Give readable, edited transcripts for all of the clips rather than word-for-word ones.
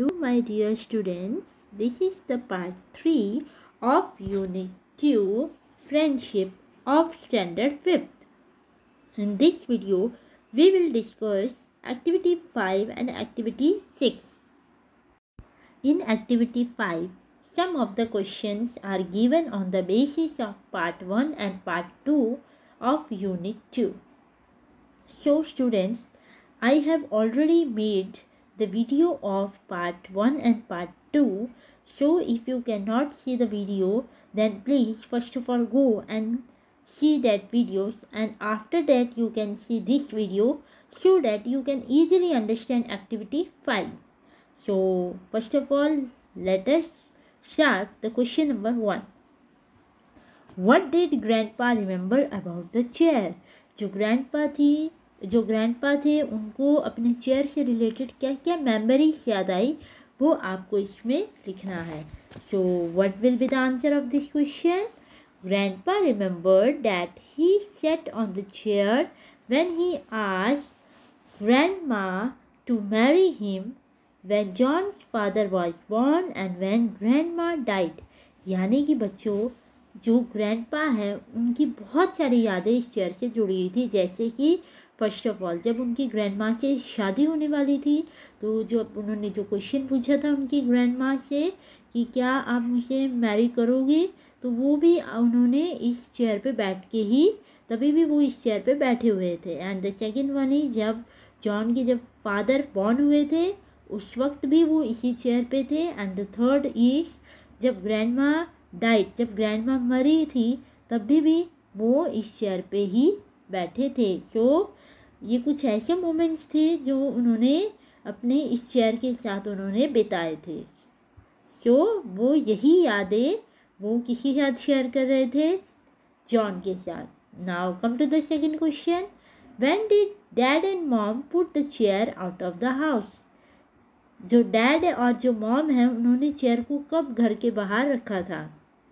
Hello my dear students, this is the part 3 of Unit 2 Friendship of Standard 5th. In this video, we will discuss Activity 5 and Activity 6. In Activity 5, some of the questions are given on the basis of Part 1 and Part 2 of Unit 2. So students, I have already made the video of part 1 and part 2. So if you cannot see the video, then please first of all go and see that videos, and after that you can see this video so that you can easily understand activity 5. So first of all, let us start the question number 1. What did grandpa remember about the chair? जो grandpa थे उनको अपने chair से related क्या क्या memories याद आई, वो आपको इसमें लिखना है. So what will be the answer of this question? Grandpa remembered that he sat on the chair when he asked grandma to marry him when John's father was born and when grandma died. यानी कि बच्चों, जो grandpa है उनकी बहुत सारी यादें इस चेयर से जुड़ी हुई थी. जैसे कि फर्स्ट ऑफ ऑल, जब उनकी ग्रैंडमा से शादी होने वाली थी, तो जो उन्होंने जो क्वेश्चन पूछा था उनकी ग्रैंडमा से कि क्या आप मुझे मैरी करोगे, तो वो भी उन्होंने इस चेयर पे बैठ के ही, तभी भी वो इस चेयर पे बैठे हुए थे. And the second one he, जब जॉन के जब फादर बॉर्न हुए थे उस वक्त भी वो इसी चेयर पे थे. एंड द थर्ड इज, जब ग्रैंडमा डाइट, जब ग्रैंडमा मरी थी तब भी वो इस चेयर पे ही बैठे थे. तो ये कुछ ऐसे मोमेंट्स थे जो उन्होंने अपने इस चेयर के साथ उन्होंने बिताए थे. तो वो यही यादें वो किसी साथ शेयर कर रहे थे? जॉन के साथ. Now come to the second question. When did dad and mom put the chair out of the house? जो डैड और जो मॉम है उन्होंने चेयर को कब घर के बाहर रखा था?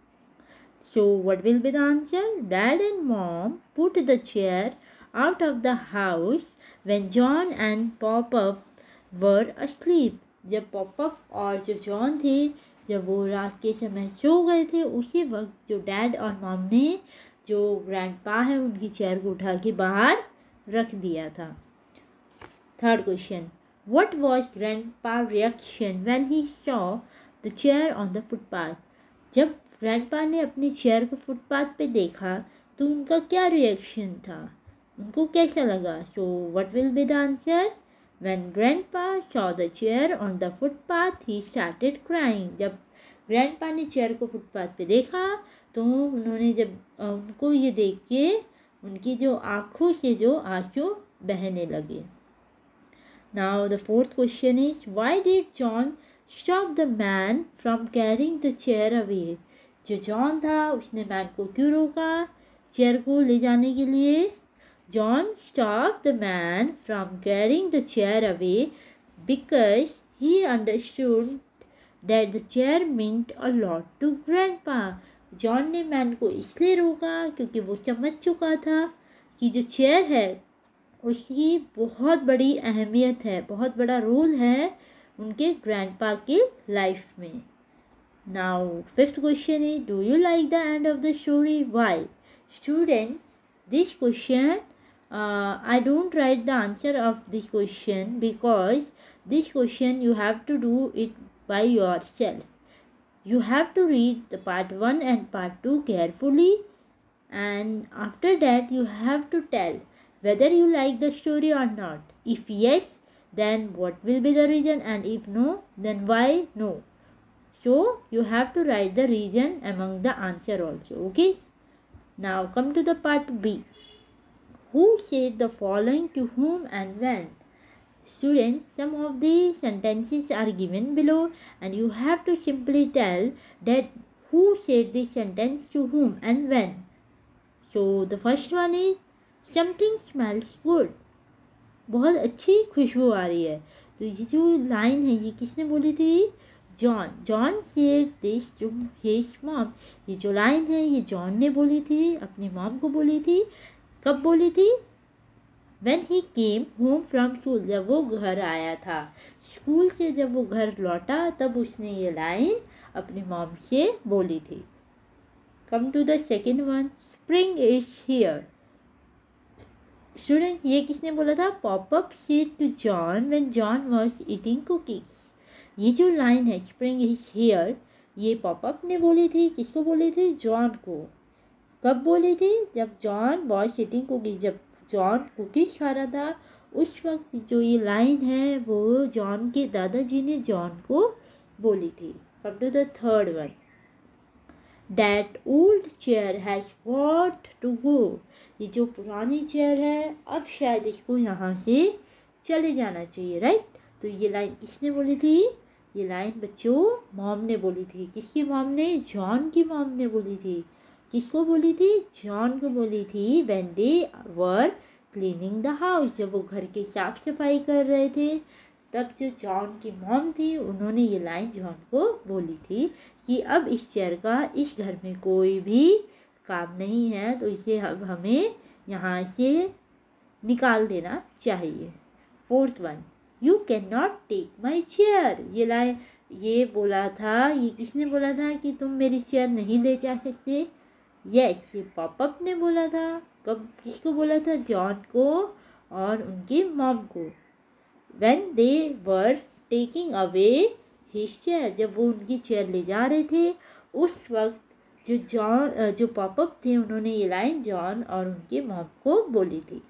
So what will be the answer? Dad and mom put the chair out of the house when John and Pop-Up were asleep. जब पॉपअप और जो जॉन थे, जब वो रात के समय सो गए थे, उसी वक्त जो डैड और मॉम ने जो ग्रैंडपा है उनकी चेयर को उठा के बाहर रख दिया था. Third question. What was grandpa reaction when he saw the chair on the footpath? जब ग्रैंडपा ने अपनी चेयर को फुटपाथ पे देखा तो उनका क्या रिएक्शन था, उनको कैसा लगा? So what will be the answer? When grandpa saw the chair on the footpath he started crying. जब ग्रैंडपा ने चेयर को फुटपाथ पे देखा तो उन्होंने, जब उनको ये देख के उनकी जो आँखों से जो आंसू बहने लगे. Now the fourth question is, why did John stop the man from carrying the chair away? जो जॉन था उसने मैन को क्यों रोका चेयर को ले जाने के लिए? John stop the man from carrying the chair away because he understood that the chair meant a lot to grandpa. John ने मैन को इसलिए रोका क्योंकि वो समझ चुका था कि जो चेयर है उसकी बहुत बड़ी अहमियत है, बहुत बड़ा रोल है उनके ग्रैंडपा की लाइफ में. Now, fifth question is, do you like the end of the story? Why? Students, this question, I don't write the answer of this question because this question you have to do it by yourself. You have to read the part 1 and part 2 carefully, and after that you have to tell whether you like the story or not. If yes, then what will be the reason, and if no, then why no. So you have to write the reason among the answer also. Okay. Now come to the part B. Who said the following to whom and when? Students, some of the sentences are given below and you have to simply tell that who said this sentence to whom and when. So the first one is, something smells good. बहुत अच्छी खुशबू आ रही है. तो ये जो line है ये किसने बोली थी? John said this to his mom. ये जो लाइन है ये जॉन ने बोली थी, अपनी मॉम को बोली थी. कब बोली थी? When he came home from school, जब वो घर आया था. स्कूल से जब वो घर लौटा तब उसने ये लाइन अपनी मॉम से बोली थी। Come to the second one, spring is here. Student, ये किसने बोला था? Popup said to John when John was eating cookies. ये जो लाइन है स्प्रिंग इज हियर, ये पॉपअप ने बोली थी। किसको बोली थी? जॉन को। कब बोली थी? जब जॉन वाज ईटिंग कुकीज, जब जॉन कुकीज खा रहा था उस वक्त जो ये लाइन है वो जॉन के दादाजी ने जॉन को बोली थी। Come to the third one, that old chair has got to go. ये जो पुरानी चेयर है अब शायद इसको यहाँ से चले जाना चाहिए, राइट। तो ये लाइन किसने बोली थी? ये लाइन बच्चों मॉम ने बोली थी। किसकी मॉम ने? जॉन की मॉम ने बोली थी। किसको बोली थी? जॉन को बोली थी। When they were cleaning the house, जब वो घर की साफ सफाई कर रहे थे तब जो जॉन की मॉम थी उन्होंने ये लाइन जॉन को बोली थी कि अब इस चेयर का इस घर में कोई भी काम नहीं है, तो इसे अब हमें यहाँ से निकाल देना चाहिए। Fourth one, you can not take my chair. ये लाइन ये बोला था, ये किसने बोला था कि तुम मेरी चेयर नहीं ले जा सकते? यस, ये पॉपअप ने बोला था। कब? किसको बोला था? जॉन को और उनकी मॉम को। When they were taking away his chair, जब वो उनकी चेयर ले जा रहे थे उस वक्त जो पॉपअप थे उन्होंने ये लाइन जॉन और उनके मॉम को बोली थी।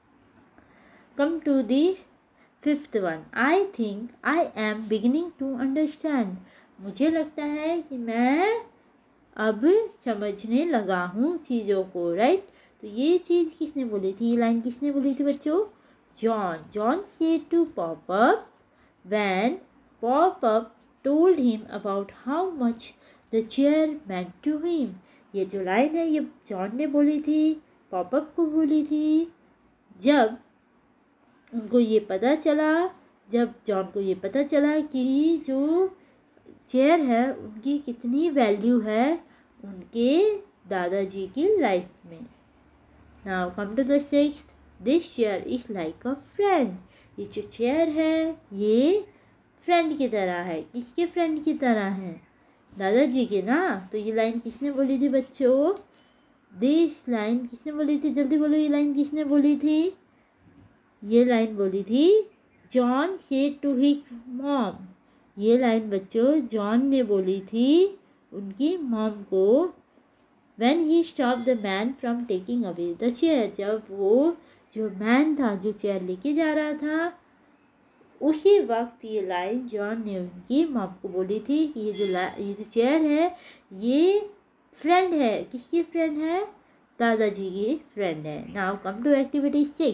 Come to the fifth one, I think I am beginning to understand. मुझे लगता है कि मैं अब समझने लगा हूँ चीज़ों को, राइट। तो ये चीज़ किसने बोली थी? ये लाइन किसने बोली थी बच्चों? John. John said to Pop-Up when Pop-Up told him about how much the chair meant to him. ये जो लाइन है ये जॉन ने बोली थी, पॉपअप को बोली थी। जब उनको ये पता चला, जब जॉन को ये पता चला कि जो चेयर है उनकी कितनी वैल्यू है उनके दादाजी की लाइफ में। Now come to the sixth, this chair is like a friend. ये जो चेयर है ये फ्रेंड की तरह है। किसके फ्रेंड की तरह है? दादाजी के ना। तो ये लाइन किसने बोली थी बच्चों? दिस लाइन किसने बोली थी? जल्दी बोलो, ये लाइन किसने बोली थी? ये लाइन बोली थी John said to his mom. ये लाइन बच्चों जॉन ने बोली थी उनकी मॉम को। When he stopped the man from taking away the chair, जब वो जो मैन था जो चेयर लेके जा रहा था उसी वक्त ये लाइन जॉन ने उनकी मॉम को बोली थी कि ये जो चेयर है ये फ्रेंड है। किसकी फ्रेंड है? दादाजी की फ्रेंड है। Now come to activity 6।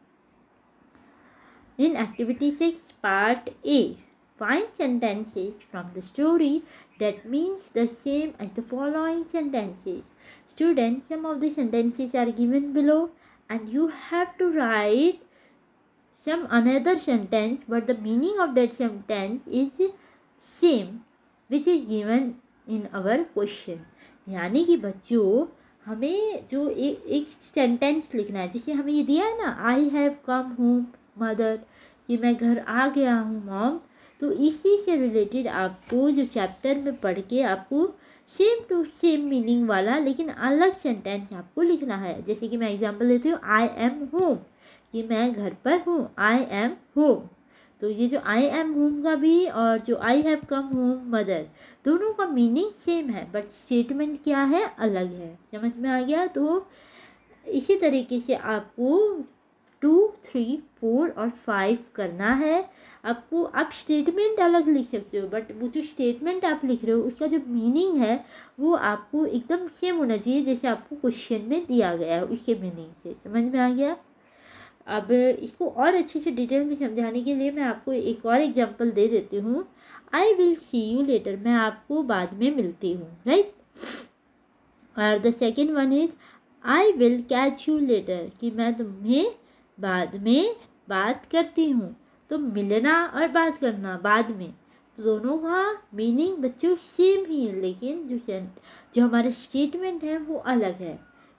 In activity 6 part A, find sentences from the story that means the same as the following sentences. Students, some of the sentences are given below and you have to write some another sentence but the meaning of that sentence is same which is given in our question. यानी कि बच्चों हमें जो एक sentence लिखना है, जैसे हमें ये दिया है ना, I have come home mother, कि मैं घर आ गया हूँ मॉम। तो इसी से रिलेटेड आपको जो चैप्टर में पढ़ के आपको सेम टू सेम मीनिंग वाला लेकिन अलग सेंटेंस आपको लिखना है। जैसे कि मैं एग्जांपल देती हूँ, आई एम होम, कि मैं घर पर हूँ, आई एम होम। तो ये जो आई एम होम का भी और जो I have come home mother, दोनों का मीनिंग सेम है बट स्टेटमेंट क्या है, अलग है। समझ में आ गया? तो इसी तरीके से आपको 2, 3, 4 और 5 करना है। आपको आप स्टेटमेंट अलग लिख सकते हो बट वो जो स्टेटमेंट आप लिख रहे हो उसका जो मीनिंग है वो आपको एकदम सेम होना चाहिए जैसे आपको क्वेश्चन में दिया गया है उसके मीनिंग से। समझ में आ गया? अब इसको और अच्छे से डिटेल में समझाने के लिए मैं आपको एक और एग्जांपल दे देती हूँ। I will see you later, मैं आपको बाद में मिलती हूँ, राइट। और the second one is I will catch you later, कि मैं तुम्हें बाद में बात करती हूँ। तो मिलना और बात करना बाद में, तो दोनों का मीनिंग बच्चों सेम ही है लेकिन जो हमारा स्टेटमेंट है वो अलग है।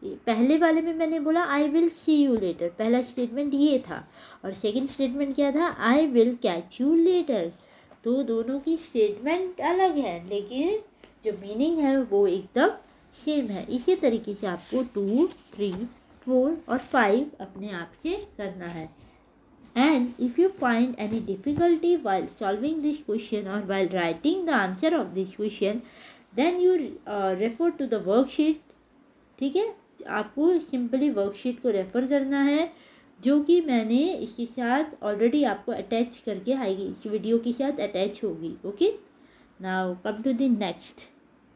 पहले वाले में मैंने बोला I will see you later, पहला स्टेटमेंट ये था, और सेकंड स्टेटमेंट क्या था, I will catch you later. तो दोनों की स्टेटमेंट अलग है लेकिन जो मीनिंग है वो एकदम सेम है। इसी तरीके से आपको 2, 3, 4 और 5 अपने आप से करना है। And if you find any difficulty while solving this question or while writing the answer of this question, then you refer to the worksheet। ठीक है, आपको सिंपली वर्कशीट को रेफ़र करना है जो कि मैंने इसके साथ ऑलरेडी आपको अटैच करके आएगी, इस वीडियो के साथ अटैच होगी। Okay, now come to the next.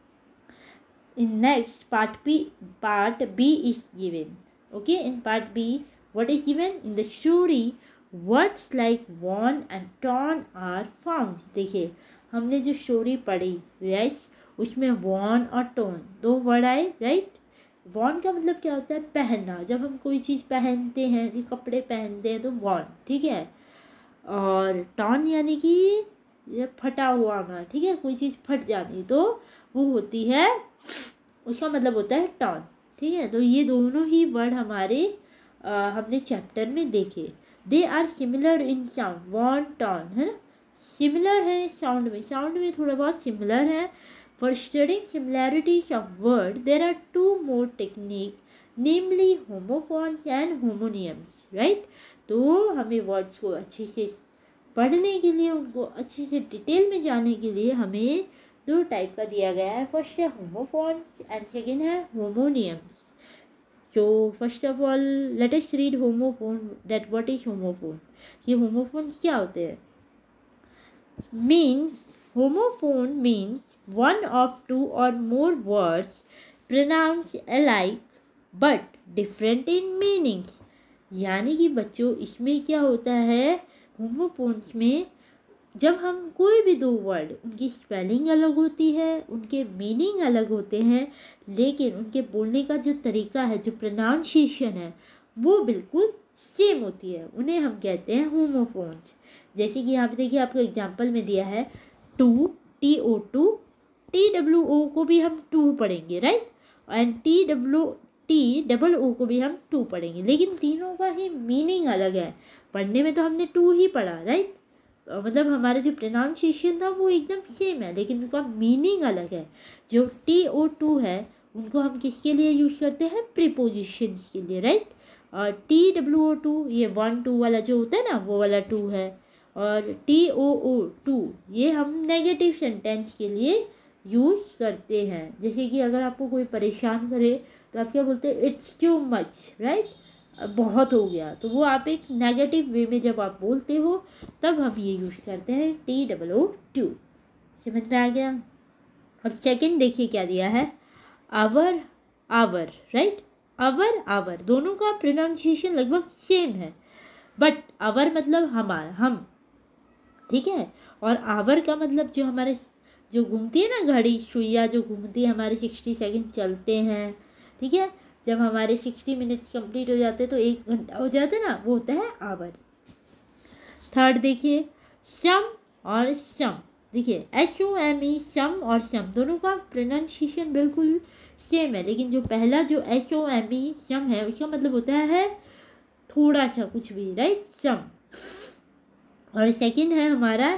In next part B is given. Okay, in part B, what is given in the story? Words like won and torn are found। देखिए, हमने जो story पढ़ी right, उसमें von और ton दो word आए right. Von का मतलब क्या होता है, पहनना। जब हम कोई चीज़ पहनते हैं, जो कपड़े पहनते हैं तो वॉन, ठीक है। और टॉन यानी कि ये फटा हुआ ना, ठीक है, कोई चीज़ फट जानी तो वो होती है, उसका मतलब होता है टॉन। ठीक है, तो ये दोनों ही वर्ड हमारे हमने चैप्टर में देखे। They are similar in sound, won ton, है ना, सिमिलर है साउंड में थोड़ा बहुत सिमिलर है। For studying similarities of word there are 2 more technique, namely homophones and homonyms right. तो हमें वर्ड्स को अच्छे से पढ़ने के लिए, उनको अच्छे से डिटेल में जानने के लिए हमें 2 टाइप का दिया गया है। फर्स्ट है होमोफॉन्स एंड सेकेंड है homonyms. So first of all let us read homophone, that what is homophone। ये होमोफोन क्या होते हैं? Means homophone means one of 2 or more words pronounced alike but different in meanings। यानी कि बच्चों इसमें क्या होता है, होमोफोन्स में जब हम कोई भी 2 वर्ड, उनकी स्पेलिंग अलग होती है, उनके मीनिंग अलग होते हैं, लेकिन उनके बोलने का जो तरीका है, जो प्रोनाउंसिएशन है, वो बिल्कुल सेम होती है, उन्हें हम कहते हैं होमोफोन्स। जैसे कि यहाँ पे देखिए आपको एग्जांपल में दिया है टू, TO2, TWO को भी हम 2 पढ़ेंगे राइट, एंड TOO को भी हम 2 पढ़ेंगे, लेकिन तीनों का ही मीनिंग अलग है। पढ़ने में तो हमने 2 ही पढ़ा राइट, मतलब हमारा जो प्रोनाउंसिएशन था वो एकदम सेम है, लेकिन उनका मीनिंग अलग है। जो TO2 है उनको हम किसके लिए यूज़ करते हैं, प्रीपोजिशन के लिए राइट। और TWO2 ये 1 2 वाला जो होता है ना, वो वाला 2 है। और TOO2 ये हम नेगेटिव सेंटेंस के लिए यूज़ करते हैं। जैसे कि अगर आपको कोई परेशान करे तो आप क्या बोलते हैं, इट्स टू मच राइट, बहुत हो गया, तो वो आप एक नेगेटिव वे में जब आप बोलते हो तब हम ये यूज़ करते हैं TOO2। समझ में आ गया? अब सेकंड देखिए क्या दिया है, आवर राइट। आवर दोनों का प्रोनाउंसिएशन लगभग सेम है, बट आवर मतलब हमारा, हम, ठीक है। और आवर का मतलब जो हमारे जो घूमती है ना घड़ी, सुइया जो घूमती है, हमारे 60 सेकंड चलते हैं, ठीक है। जब हमारे 60 मिनट्स कंप्लीट हो जाते हैं तो 1 घंटा हो जाता है ना, वो होता है आवर। थर्ड देखिए सम और सम, देखिए SOME सम और सम दोनों का प्रोनाउंसिएशन बिल्कुल सेम है, लेकिन जो पहला जो SOME सम है उसका मतलब होता है थोड़ा सा कुछ भी राइट, सम। और सेकंड है हमारा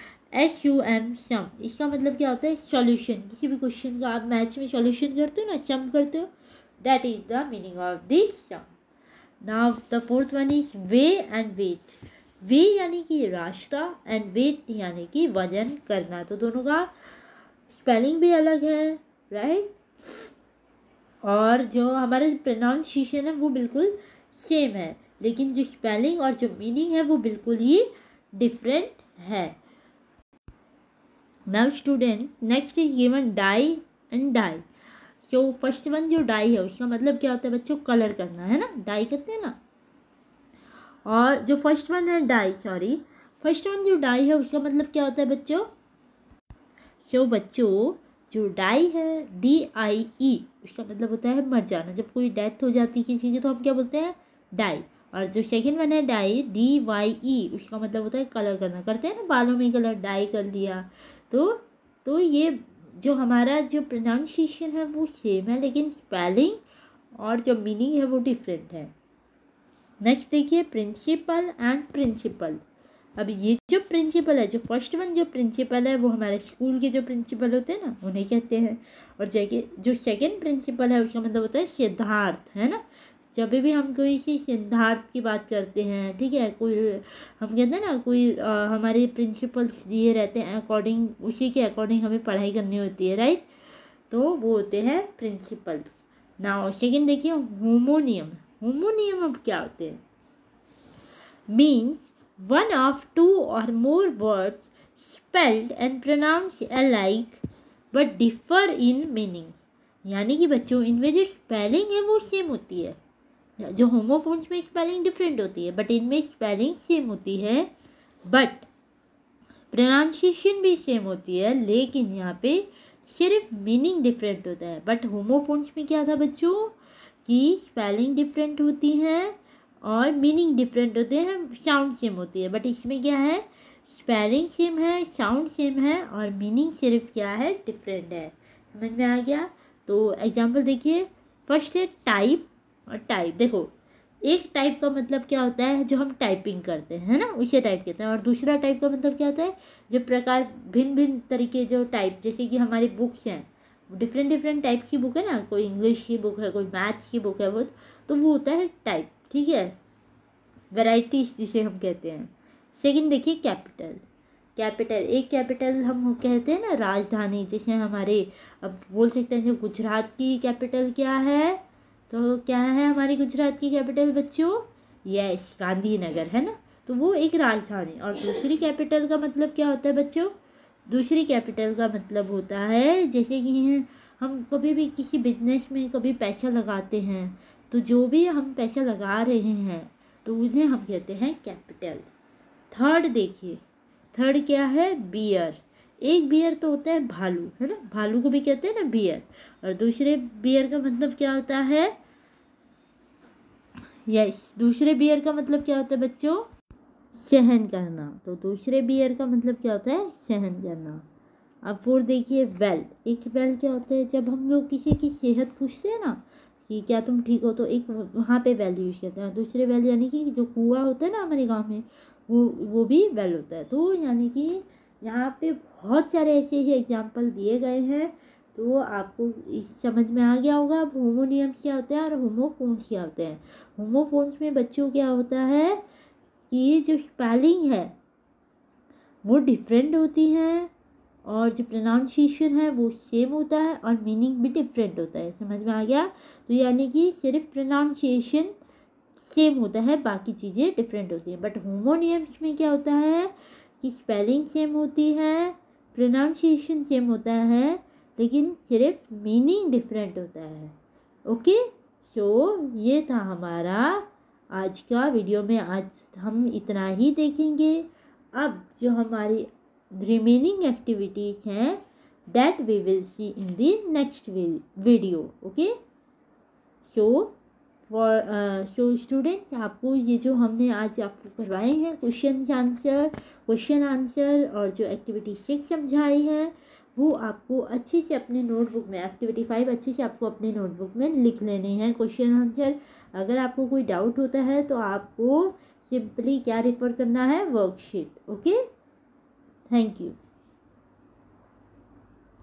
SUM सम, इसका मतलब क्या होता है, सॉल्यूशन। किसी भी क्वेश्चन का आप मैथ्स में सॉल्यूशन करते हो ना, सम करते हो, that is the meaning of this sum। Now the fourth one is weigh and weight। weigh यानी कि रास्ता and weight यानी कि वजन करना, तो दोनों का स्पेलिंग भी अलग है राइट, और जो हमारा प्रोनाउंसिएशन है वो बिल्कुल सेम है, लेकिन जो स्पेलिंग और जो मीनिंग है वो बिल्कुल ही डिफरेंट है। Now students next is given die and die। तो फर्स्ट वन जो डाई है उसका मतलब क्या होता है बच्चों, कलर करना, है ना, डाई करते हैं ना। और जो फर्स्ट वन है फर्स्ट वन जो डाई है उसका मतलब क्या होता है बच्चों, तो बच्चों जो डाई है DIE उसका मतलब होता है मर जाना। जब कोई डेथ हो जाती है किसी की तो हम क्या बोलते हैं, डाई। और जो सेकंड वन है डाई DYE उसका मतलब होता है कलर करना, करते हैं ना बालों में कलर, डाई कर दिया। तो ये जो हमारा जो प्रोनाउंसिएशन है वो सेम है, लेकिन स्पेलिंग और जो मीनिंग है वो डिफरेंट है। नेक्स्ट देखिए प्रिंसिपल एंड प्रिंसिपल। अब ये जो प्रिंसिपल है, जो फर्स्ट वन जो प्रिंसिपल है वो हमारे स्कूल के जो प्रिंसिपल होते हैं ना उन्हें कहते हैं। और जो सेकंड प्रिंसिपल है उसका मतलब होता है सिद्धार्थ, है ना। जब भी हम कोई सी सिद्धार्थ की बात करते हैं, ठीक है, कोई हम कहते हैं ना कोई हमारे प्रिंसिपल्स दिए रहते हैं, अकॉर्डिंग उसी के अकॉर्डिंग हमें पढ़ाई करनी होती है, राइट। तो वो होते हैं प्रिंसिपल्स। नाउ सेकंड देखिए होमोनियम। होमोनियम अब क्या होते हैं? Means one of two or more words spelled and pronounced alike but differ in meaning। यानी कि बच्चों इनमें जो स्पेलिंग है वो सेम होती है, जो होमोफोन्स में स्पेलिंग डिफरेंट होती है बट इनमें स्पेलिंग सेम होती है, बट प्रोनाउंसिएशन भी सेम होती है, लेकिन यहाँ पे सिर्फ मीनिंग डिफरेंट होता है। बट होमोफोन्स में क्या था बच्चों कि स्पेलिंग डिफरेंट होती हैं और मीनिंग डिफरेंट होते हैं, साउंड सेम होती है। बट इसमें क्या है, स्पेलिंग सेम है, साउंड सेम है और मीनिंग सिर्फ क्या है, डिफरेंट है। समझ में आ गया? तो एग्जांपल देखिए, फर्स्ट है टाइप और टाइप। देखो एक टाइप का मतलब क्या होता है, जो हम टाइपिंग करते हैं, है ना, उसे टाइप कहते हैं। और दूसरा टाइप का मतलब क्या होता है, जो प्रकार भिन्न भिन्न तरीके जो टाइप, जैसे कि हमारी बुक्स हैं डिफरेंट डिफरेंट टाइप की बुक है ना, कोई इंग्लिश की बुक है, कोई मैथ्स की बुक है, वो तो वो होता है टाइप, ठीक है, वैरायटीज जिसे हम कहते हैं। सेकंड देखिए कैपिटल। कैपिटल एक कैपिटल हम कहते हैं ना राजधानी, जैसे हमारे अब बोल सकते हैं जो गुजरात की कैपिटल क्या है, तो क्या है हमारी गुजरात की कैपिटल बच्चों, यस गांधीनगर, है ना। तो वो एक राजधानी। और दूसरी कैपिटल का मतलब क्या होता है बच्चों, दूसरी कैपिटल का मतलब होता है जैसे कि हम कभी भी किसी बिजनेस में कभी पैसा लगाते हैं, तो जो भी हम पैसा लगा रहे हैं तो उन्हें हम कहते हैं कैपिटल। थर्ड देखिए, थर्ड क्या है, बियर। एक बियर तो होता है भालू, है ना, भालू को भी कहते हैं ना बियर। और दूसरे बियर का मतलब क्या होता है, यस दूसरे बियर का मतलब क्या होता है बच्चों, सहन करना। तो दूसरे बियर का मतलब क्या होता है, सहन करना। अब फोर्थ देखिए वेल। एक वेल क्या होता है, जब हम लोग किसी की सेहत पूछते हैं ना कि क्या तुम ठीक हो, तो एक वहाँ पे वेल यूज करते हैं। दूसरे वेल यानी कि जो कुआं होता है ना हमारे गांव में, वो भी वेल होता है। तो यानी कि यहाँ पे बहुत सारे ऐसे ही एग्जाम्पल दिए गए हैं, तो आपको समझ में आ गया होगा। अब होमोनियम्स क्या होते हैं और होमोफोन्स क्या होते हैं। होमोफोन्स में बच्चों क्या होता है कि जो स्पेलिंग है वो डिफरेंट होती हैं और जो प्रोनाउंसिएशन है वो सेम होता है और मीनिंग भी डिफरेंट होता है। समझ में आ गया? तो यानी कि सिर्फ प्रोनाउंसिएशन सेम होता है, बाकी चीज़ें डिफरेंट होती हैं। बट होमोनियम्स में क्या होता है कि स्पेलिंग सेम होती है, प्रोनाउंसिएशन सेम होता है, लेकिन सिर्फ मीनिंग डिफरेंट होता है। ओके, सो ये था हमारा आज का वीडियो में। आज हम इतना ही देखेंगे। अब जो हमारी रिमेनिंग एक्टिविटीज़ हैं that we will see in the next video. Okay, so students, आपको ये जो हमने आज आपको करवाए हैं क्वेश्चन आंसर और जो एक्टिविटी 6 समझाई है, वो आपको अच्छे से अपने नोटबुक में, एक्टिविटी 5 अच्छे से आपको अपने नोटबुक में लिख लेने हैं क्वेश्चन आंसर। अगर आपको कोई डाउट होता है तो आपको सिंपली क्या रेफर करना है, वर्कशीट। Okay, thank you.